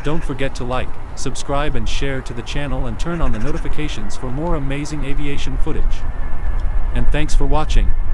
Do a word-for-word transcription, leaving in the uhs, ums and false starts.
Don't forget to like, subscribe and share to the channel and turn on the notifications for more amazing aviation footage. And thanks for watching.